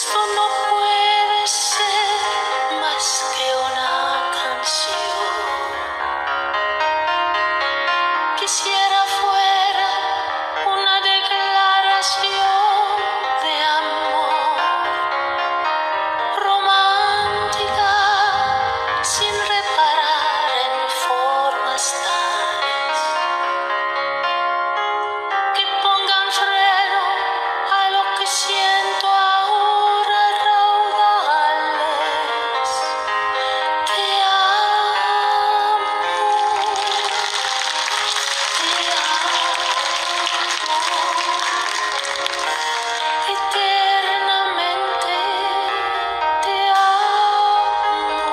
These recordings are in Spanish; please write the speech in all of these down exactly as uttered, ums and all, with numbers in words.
Esto no puede ser más que una canción. Quisiera fuera una declaración de amor romántica, sin reparar en formas tales que pongan freno a lo que siento ahora, raudales. Te amo, te amo, eternamente te amo.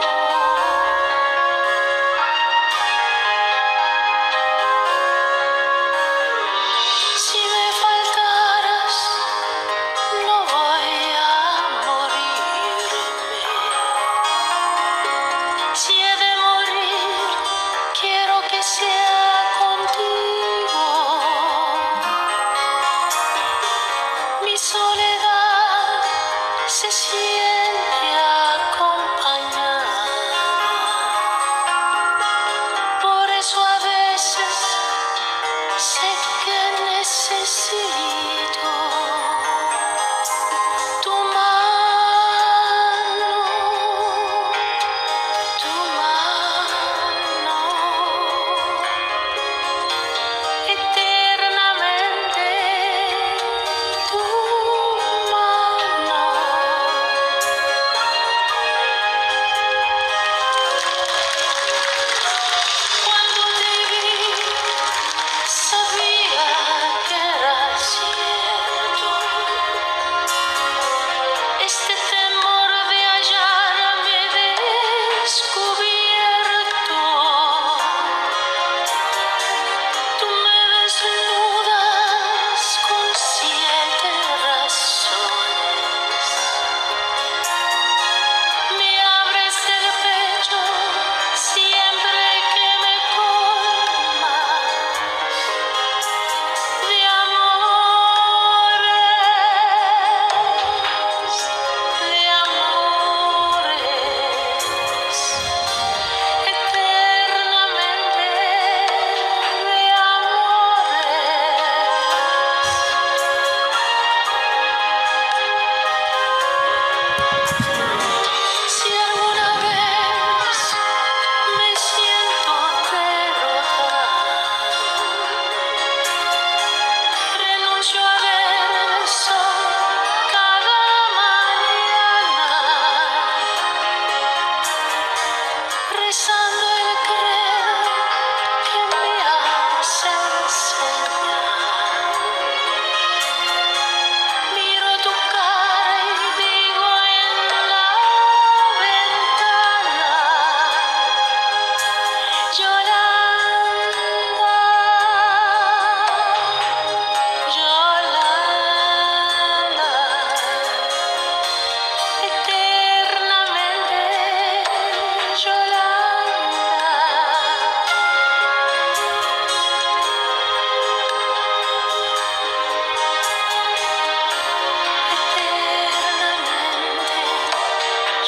Si me faltaras, no voy a morirme. Si he de morir, quiero que sea contigo. Mi soledad se siente acompañada. Por eso a veces sé que necesito tu mano, tu mano, eternamente tu mano. Cuando te vi, sabía que era cierto. Este temor de hallarme descubierto. Tú me desnudas con siete razones. Me abres el pecho siempre que me colmas de amores, de amores, eternamente de amores. Si alguna vez me siento derrotada, renuncio a ver el sol cada mañana, rezando el credo que me has enseñado. Miro tu cara y digo en la ventana: Yolanda, Yolanda, eternamente Yolanda. Eternamente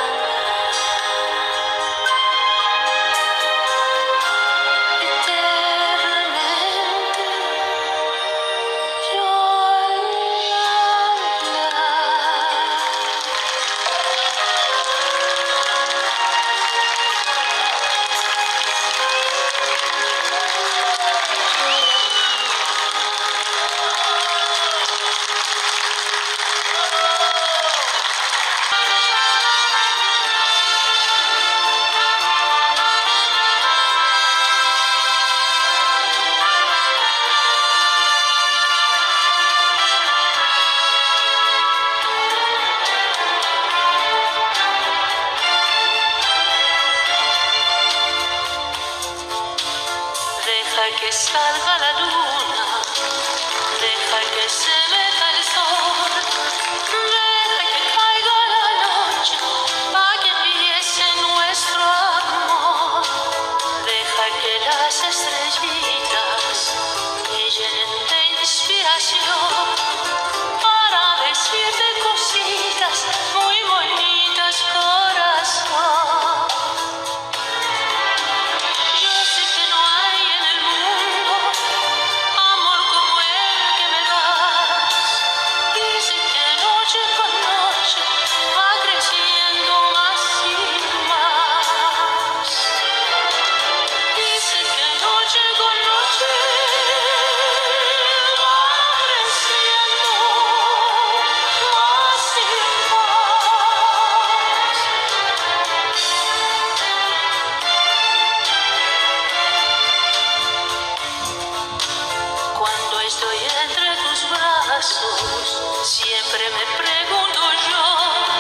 Deja que salga la luna, deja que se meta el sol, deja que caiga la noche para que empiece nuestro amor. Deja que las estrellitas me llenen de inspiración para decirte cositas pasos, siempre me pregunto yo.